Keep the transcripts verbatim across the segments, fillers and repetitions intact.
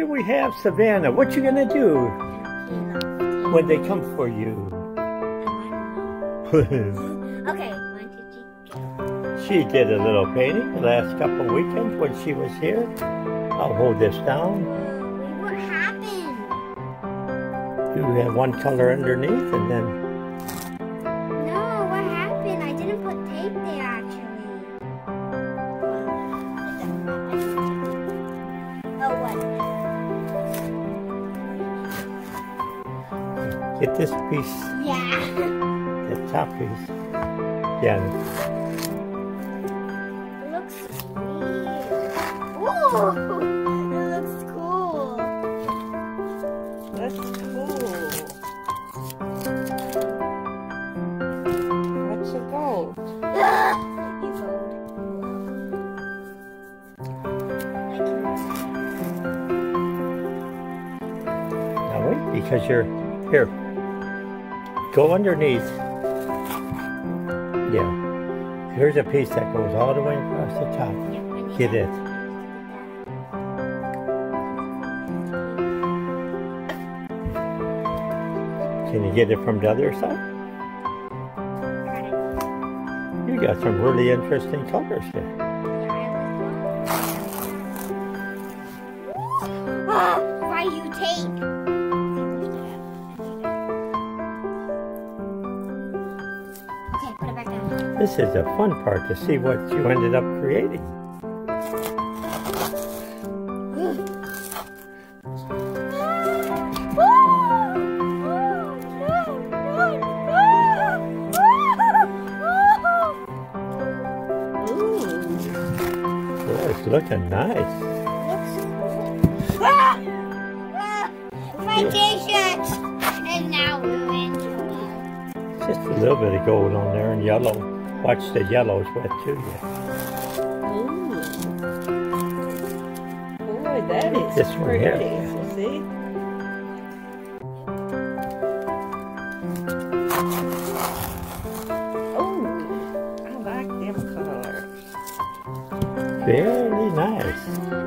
here we have Savannah. What you gonna do when they come for you? Okay, one, two, three, go. She did a little painting the last couple of weekends when she was here. I'll hold this down. What happened? You have one color underneath and then... No, what happened? I didn't put tape there actually. Oh, what? Get this piece. Yeah. The top piece. Yeah. It looks weird. Ooh! It looks cool. That's cool. What's the gold? You gold. Now wait, because you're... Here. Go underneath. Yeah. Here's a piece that goes all the way across the top. Get it. Can you get it from the other side? You got some really interesting colors here. Why you tape? Okay, put it back down. This is the fun part, to see what you ended up creating. It's looking nice. Looks cool. Ah! Ah! My t-shirt! And now we're into it. Just a little bit of gold on there and yellow. Watch the yellow's wet too. Yeah. Ooh. Boy, that is This one pretty. here. See? Oh, I like them colors. Very nice.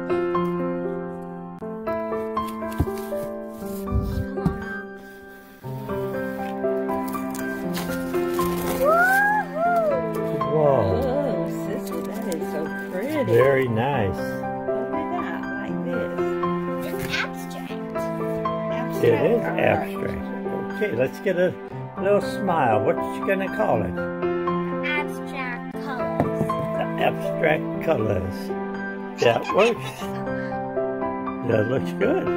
Whoa. Oh, Sissy, that is so pretty. Very nice. Look at that, like this. It's abstract. Abstract It is art. abstract. Okay, let's get a little smile. What you gonna call it? Abstract colors. The abstract colors. That works. That looks good.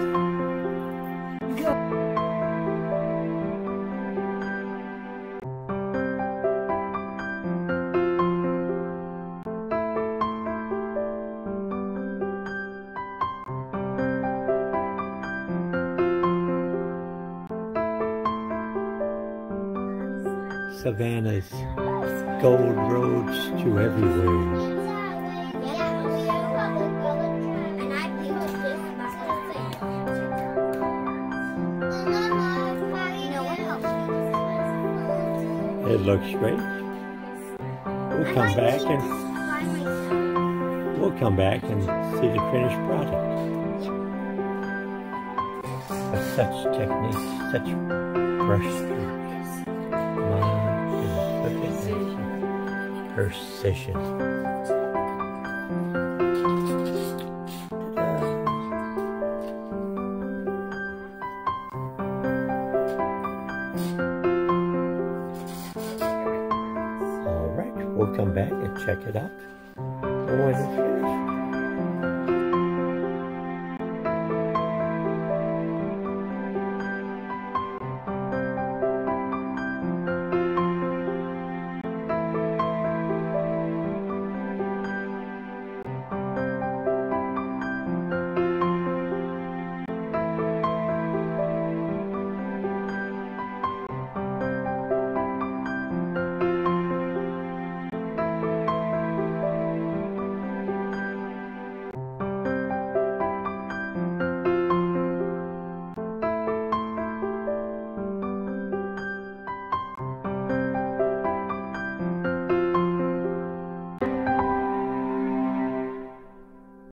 Savannah's gold roads to everywhere. It looks great. We'll come back and we'll come back and see the finished product. But such techniques, such brush strokes. My goodness, look at that. Precision. We'll come back and check it out when it's finished.